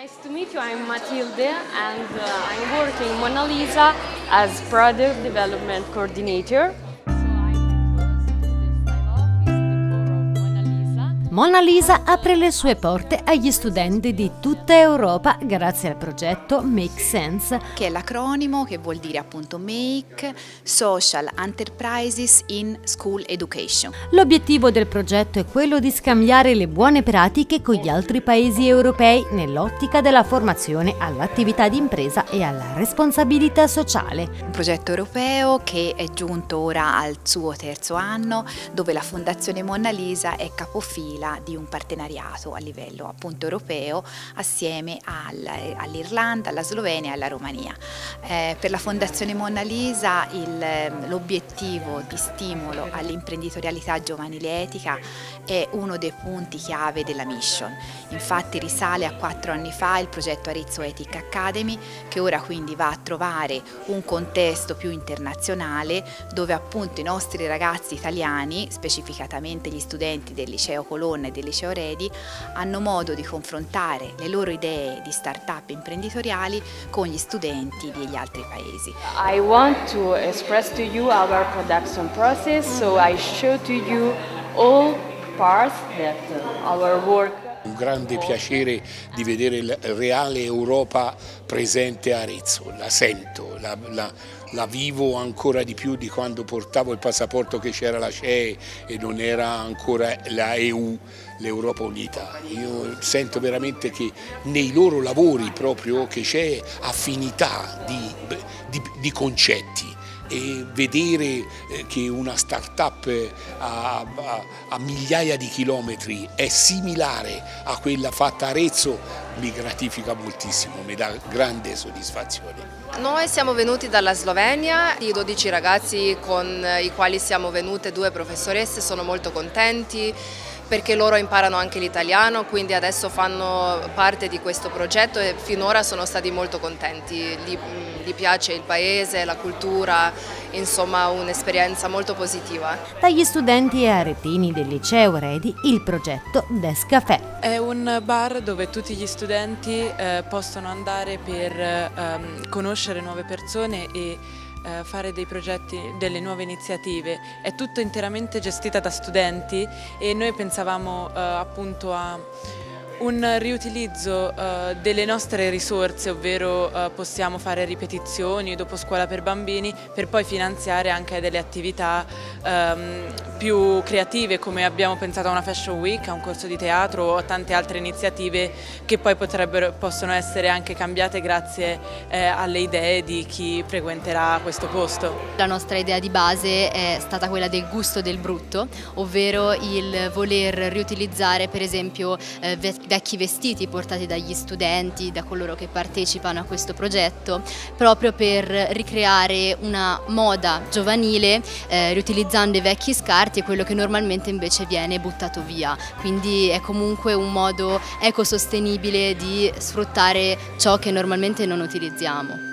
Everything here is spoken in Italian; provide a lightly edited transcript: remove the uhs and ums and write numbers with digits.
Nice to meet you. I'm Matilde and I'm working Mona Lisa as Product Development Coordinator. Mona Lisa apre le sue porte agli studenti di tutta Europa grazie al progetto Make Sense, che è l'acronimo che vuol dire appunto Make Social Enterprises in School Education. L'obiettivo del progetto è quello di scambiare le buone pratiche con gli altri paesi europei nell'ottica della formazione all'attività di impresa e alla responsabilità sociale. Un progetto europeo che è giunto ora al suo terzo anno, dove la Fondazione Mona Lisa è capofila di un partenariato a livello appunto europeo assieme all'Irlanda, alla Slovenia e alla Romania. Per la Fondazione Mona Lisa l'obiettivo di stimolo all'imprenditorialità giovanile etica è uno dei punti chiave della mission. Infatti risale a 4 anni fa il progetto Arezzo Ethic Academy, che ora quindi va a trovare un contesto più internazionale dove appunto i nostri ragazzi italiani, specificatamente gli studenti del liceo Colonna e del liceo Redi, hanno modo di confrontare le loro idee di start-up imprenditoriali con gli studenti degli altri paesi. I want to express to you our production process, so I show to you all parts that our work. Un grande piacere di vedere la reale Europa presente a Arezzo, la sento, la vivo ancora di più di quando portavo il passaporto che c'era la CE e non era ancora la EU, l'Europa Unita. Io sento veramente che nei loro lavori proprio che c'è affinità di concetti. E vedere che una start-up a migliaia di chilometri è similare a quella fatta a Arezzo mi gratifica moltissimo, mi dà grande soddisfazione. Noi siamo venuti dalla Slovenia, i 12 ragazzi con i quali siamo venute, 2 professoresse, sono molto contenti perché loro imparano anche l'italiano, quindi adesso fanno parte di questo progetto e finora sono stati molto contenti. Gli piace il paese, la cultura, insomma un'esperienza molto positiva. Dagli studenti aretini del liceo Redi il progetto Descafè. È un bar dove tutti gli studenti possono andare per conoscere nuove persone e fare dei progetti, delle nuove iniziative. È tutto interamente gestita da studenti e noi pensavamo appunto a un riutilizzo delle nostre risorse, ovvero possiamo fare ripetizioni dopo scuola per bambini per poi finanziare anche delle attività più creative, come abbiamo pensato a una fashion week, a un corso di teatro o a tante altre iniziative che poi possono essere anche cambiate grazie alle idee di chi frequenterà questo posto. La nostra idea di base è stata quella del gusto del brutto, ovvero il voler riutilizzare per esempio vecchi vestiti portati dagli studenti, da coloro che partecipano a questo progetto, proprio per ricreare una moda giovanile riutilizzando i vecchi scarti e quello che normalmente invece viene buttato via. Quindi è comunque un modo ecosostenibile di sfruttare ciò che normalmente non utilizziamo.